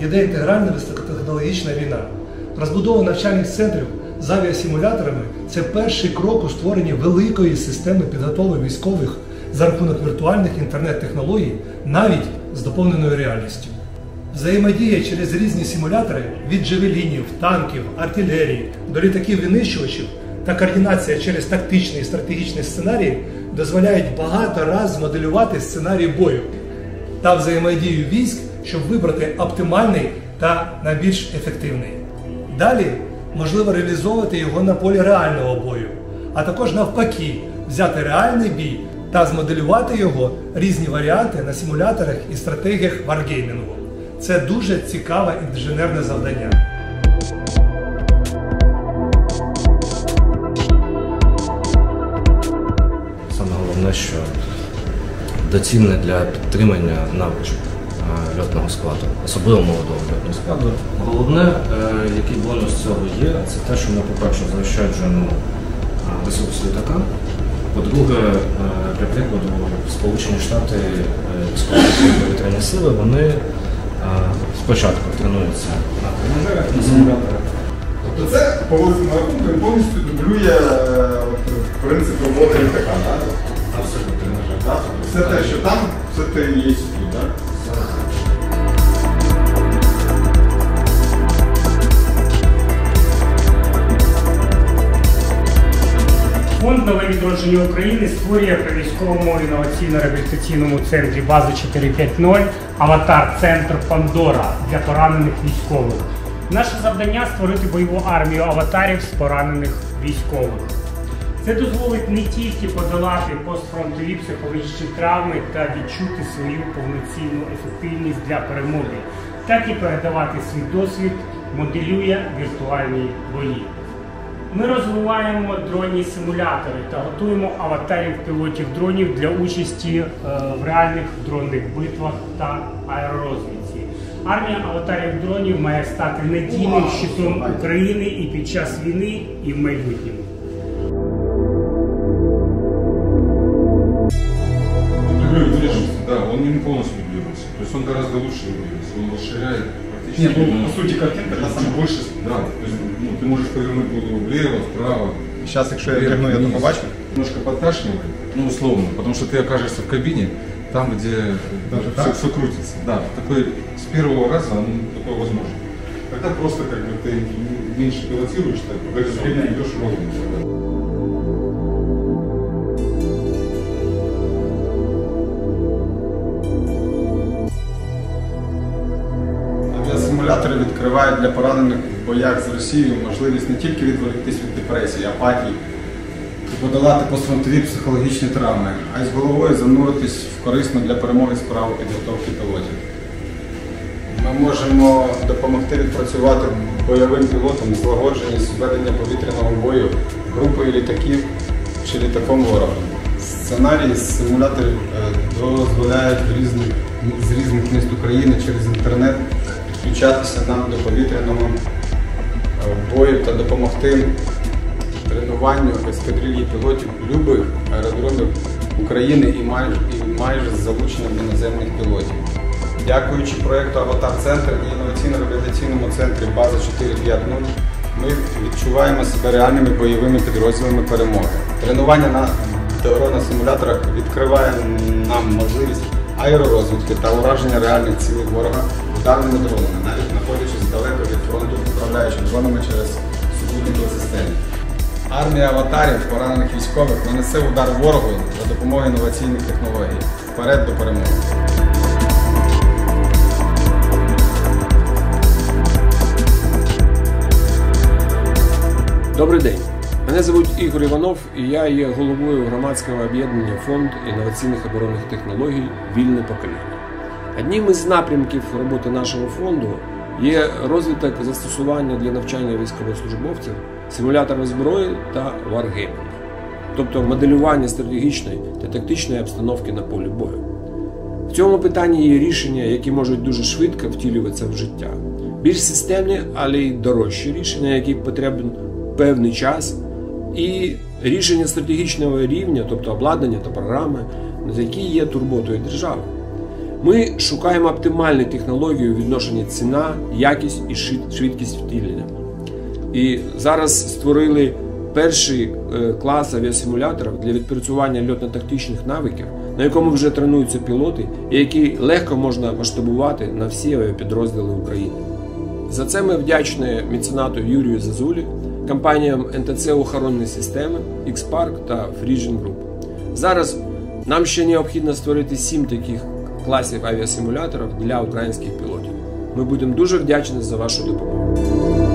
йде інтегральна високотехнологічна війна. Розбудова навчальних центрів з авіасимуляторами – це перший крок у створенні великої системи підготовки військових за рахунок віртуальних інтернет-технологій, навіть з доповненою реальністю. Взаємодія через різні симулятори від джевелінів, танків, артилерії до літаків-винищувачів та координація через тактичні і стратегічні сценарії дозволяють багато разів змоделювати сценарій бою та взаємодію військ, щоб вибрати оптимальний та найбільш ефективний. Далі можливо реалізовувати його на полі реального бою, а також навпаки взяти реальний бій та змоделювати його різні варіанти на симуляторах і стратегіях варгеймінгу. Це дуже цікаве інженерне завдання. Саме головне, що доцільне для підтримання навичок льотного складу, особливо молодого льотного складу. Головне, який бонус цього є, це те, що ми, по-перше, заощаджуємо ресурс літака. По-друге, для прикладу, Сполучені Штати військово-повітряні сили, вони спочатку тренуються на тренажерах, на симуляторах. Тобто це, по великому рахунку, повністю дублює принцип роботи літака, так? Абсолютно тренажер. Так? Все те, що там, все те і є тут, так? Фонд «Нове відродження України» створює при військовому інноваційно-реабілітаційному центрі бази 4.5.0 аватар-центр «Пандора» для поранених військових. Наше завдання – створити бойову армію аватарів з поранених військових. Це дозволить не тільки подолати постфронтові психологічні травми та відчути свою повноцінну ефективність для перемоги, так і передавати свій досвід, моделює віртуальні бої. Ми розвиваємо дронні симулятори та готуємо аватарів-пілотів дронів для участі в реальних дронних битвах та аеророзвідці. Армія аватарів-дронів має стати надійним щитом України і під час війни, і в майбутньому. Да, он не полностью дублируется. То есть он гораздо лучше дублируется. Он расширяет практически. Нет, ну, по сути, картинка на самом больше. Да, то есть ты можешь повернуть голову влево, вправо. Сейчас, якщо я тягну, я то побачу. Немножко подташнивает, ну условно, потому что ты окажешься в кабине, там, где все крутится. Да, такой с первого раза он такой возможен. Тогда просто как бы ты меньше пилотируешь, так по горизонту идешь ровно. Симулятори відкривають для поранених в боях з Росією можливість не тільки відволіктись від депресії, апатії і подолати постфронтові психологічні травми, а й з головою зануритись в корисну для перемоги справу підготовки пілотів. Ми можемо допомогти відпрацювати бойовим пілотам злагодженість ведення повітряного бою групою літаків чи літаком ворога. Сценарії з симуляторів дозволяють з різних міст України через інтернет підключатися нам до повітряного бою та допомогти тренуванню ескадрильї пілотів любих аеродромів України і майже з залученням іноземних пілотів. Дякуючи проєкту «Аватар-центр» і інноваційно-реабілітаційному центрі «База 4.5.0» ми відчуваємо себе реальними бойовими підрозділами перемоги. Тренування на дрона-симуляторах відкриває нам можливість аеророзвідки та ураження реальних цілей ворога ударними дронами, навіть знаходячись далеко від фронту, управляючи дронами через супутникові системи. Армія аватарів, поранених військових, нанесе удар ворогу за допомогою інноваційних технологій. Вперед до перемоги! Добрий день. Мене звуть Ігор Іванов і я є головою громадського об'єднання Фонд інноваційних оборонних технологій «Вільне покоління». Одним із напрямків роботи нашого фонду є розвиток застосування для навчання військовослужбовців симуляторів зброї та варгеймінгу, тобто моделювання стратегічної та тактичної обстановки на полі бою. В цьому питанні є рішення, які можуть дуже швидко втілюватися в життя. Більш системні, але й дорожчі рішення, які потрібен певний час, і рішення стратегічного рівня, тобто обладнання та програми, які є турботою держави. Ми шукаємо оптимальну технологію у відношенні ціна, якість і швидкість втілення. І зараз створили перший клас авіасимуляторів для відпрацювання льотно-тактичних навиків, на якому вже тренуються пілоти, і які легко можна масштабувати на всі авіапідрозділи України. За це ми вдячні меценату Юрію Зазулі, компаніям НТЦ «Охоронні системи», X-Park та Frisian Group. Зараз нам ще необхідно створити 7 таких класів авіасимуляторів для українських пілотів. Ми будемо дуже вдячні за вашу допомогу.